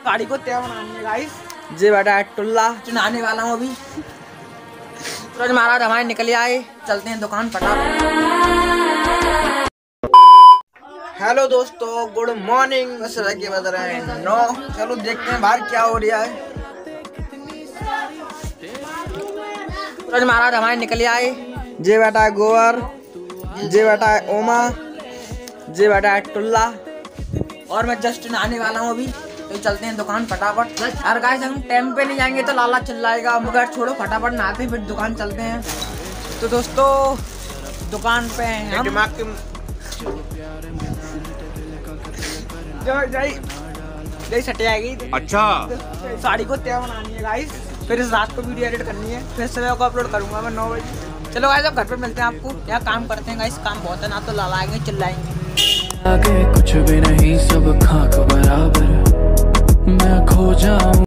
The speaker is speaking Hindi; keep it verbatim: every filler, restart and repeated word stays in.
गाड़ी को तय बनानी गाइस। जे बेटा टुल्ला नहाने वाला हूँ अभी। सूरज महाराज हमारे निकल आए, चलते हैं दुकान फटाफट। हेलो दोस्तों, गुड मॉर्निंग। सुबह के बज रहे हैं नौ। चलो देखते हैं बाहर क्या हो रहा है। सूरज महाराज हमारे निकल आए। जे बेटा है गोवर, जे बेटा है ओमा, जे बेटा है टुल्ला और मैं जस्ट नहाने वाला हूँ अभी। तो चलते हैं दुकान फटाफट। यार गाइस हम टाइम पे नहीं जाएंगे तो लाला चिल्लाएगा, मगर छोड़ो फटाफट नहाते फिर दुकान चलते हैं। तो दोस्तों दुकान पे हैं हम। जय सट जाएगी। अच्छा साड़ी को तय बनानी है गाइस, फिर इस रात को वीडियो एडिट करनी है, फिर सुबह को अपलोड करूंगा मैं नौ बजे। चलो गाइस अब घर पे मिलते हैं आपको। क्या काम करते हैं गाइस, काम बहुत है ना, तो लालाएंगे चिल्लाएंगे। आगे कुछ भी नहीं, सब खाक बराबर मैं खो जाऊं।